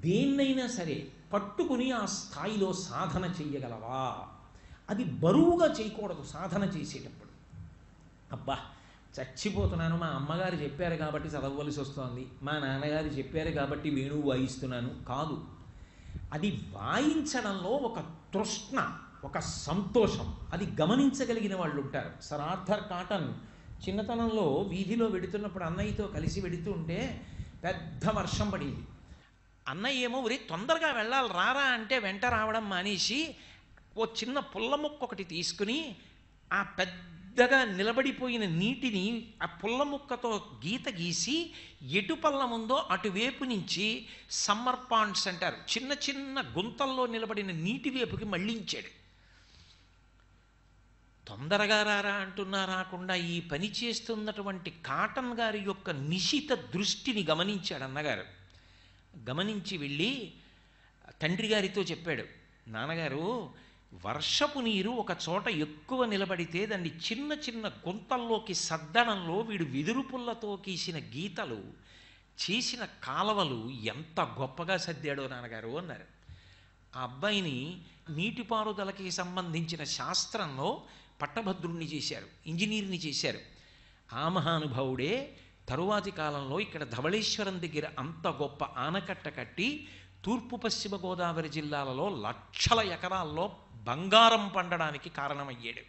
దేన్నైనా సరే పట్టుకుని ఆ స్థాయిలో సాధన చెయ్యగలవా? అది బరువుగా చేయకూడదు సాధన చేసేటప్పుడు. అబ్బా చచ్చిపోతున్నాను, మా అమ్మగారు చెప్పారు కాబట్టి చదవవలసి వస్తోంది, మా నాన్నగారు చెప్పారు కాబట్టి వేణువు వాయిస్తున్నాను కాదు. అది వాయించడంలో ఒక తృష్ణ, ఒక సంతోషం, అది గమనించగలిగిన వాళ్ళు ఉంటారు. సర్ ఆర్థర్ కాటన్ చిన్నతనంలో వీధిలో వెడుతున్నప్పుడు అన్నయ్యతో కలిసి వెడుతూ ఉంటే పెద్ద వర్షం పడింది. అన్నయ్య ఏమో ఒరే తొందరగా వెళ్ళాలి రారా అంటే వెంట రావడం మానేసి ఓ చిన్న పుల్ల ముక్క ఒకటి తీసుకుని ఆ పెద్దగా నిలబడిపోయిన నీటిని ఆ పుల్ల ముక్కతో గీత గీసి ఎటు పల్లం ఉందో అటువైపు నుంచి సమ్మర్ పాండ్స్ అంటారు, చిన్న చిన్న గుంతల్లో నిలబడిన నీటి వైపుకి మళ్ళించాడు. తొందరగా రారా అంటున్నా రాకుండా ఈ పని చేస్తున్నటువంటి కాటన్ గారి యొక్క నిశిత దృష్టిని గమనించాడు అన్నగారు. గమనించి వెళ్ళి తండ్రి గారితో చెప్పాడు, నాన్నగారు వర్షపు నీరు ఒక చోట ఎక్కువ నిలబడితే దాన్ని చిన్న చిన్న గుంతల్లోకి సద్దడంలో వీడు వెదురు పుల్లతో గీసిన గీతలు చేసిన కాలవలు ఎంత గొప్పగా సర్దాడో నాన్నగారు అన్నారు. ఆ అబ్బాయిని నీటిపారుదలకి సంబంధించిన శాస్త్రంలో పట్టభద్రుణ్ణి చేశారు, ఇంజనీర్ని చేశారు. ఆ మహానుభావుడే తరువాతి కాలంలో ఇక్కడ ధవళేశ్వరం దగ్గర అంత గొప్ప ఆనకట్ట కట్టి తూర్పు పశ్చిమ గోదావరి జిల్లాలలో లక్షల ఎకరాల్లో బంగారం పండడానికి కారణమయ్యాడు.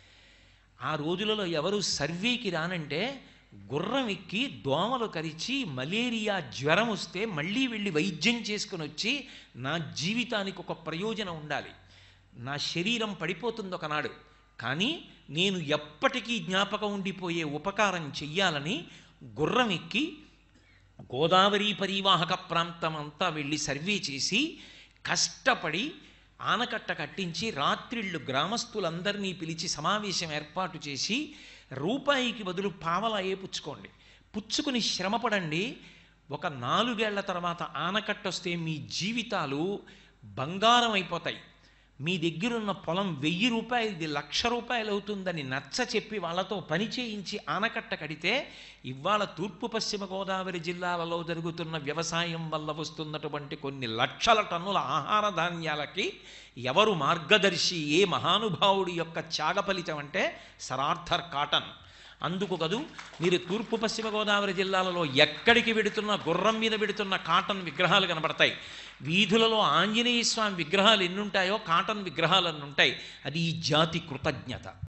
ఆ రోజులలో ఎవరు సర్వేకి రానంటే గుర్రం ఎక్కి దోమలు కరిచి మలేరియా జ్వరం వస్తే మళ్ళీ వెళ్ళి వైద్యం చేసుకుని వచ్చి నా జీవితానికి ఒక ప్రయోజనం ఉండాలి, నా శరీరం పడిపోతుంది ఒకనాడు, కానీ నేను ఎప్పటికీ జ్ఞాపకం ఉండిపోయే ఉపకారం చెయ్యాలని గుర్రం ఎక్కి గోదావరి పరివాహక ప్రాంతం అంతా వెళ్ళి సర్వే చేసి కష్టపడి ఆనకట్ట కట్టించి రాత్రిళ్ళు గ్రామస్తులందరినీ పిలిచి సమావేశం ఏర్పాటు చేసి రూపాయికి బదులు పావలాయే పుచ్చుకోండి, పుచ్చుకుని శ్రమపడండి, ఒక 4 ఏళ్ల తర్వాత ఆనకట్ట వస్తే మీ జీవితాలు బంగారం అయిపోతాయి, మీ దగ్గరున్న పొలం 1000 రూపాయలది 1,00,000 రూపాయలు అవుతుందని నచ్చ చెప్పి వాళ్ళతో పని చేయించి ఆనకట్ట కడితే ఇవాళ తూర్పు పశ్చిమ గోదావరి జిల్లాలలో జరుగుతున్న వ్యవసాయం వల్ల వస్తున్నటువంటి కొన్ని లక్షల టన్నుల ఆహార ధాన్యాలకి ఎవరు మార్గదర్శి, ఏ మహానుభావుడి యొక్క త్యాగ ఫలితం అంటే సర్ ఆర్థర్ కాటన్. అందుకు కదూ మీరు తూర్పు పశ్చిమ గోదావరి జిల్లాలలో ఎక్కడికి వెడుతున్న గుర్రం మీద వెడుతున్న కాటన్ విగ్రహాలు కనబడతాయి. వీధులలో ఆంజనేయ స్వామి విగ్రహాలు ఎన్నుంటాయో కాటన్ విగ్రహాలు అన్నుంటాయి. అది ఈ జాతి కృతజ్ఞత.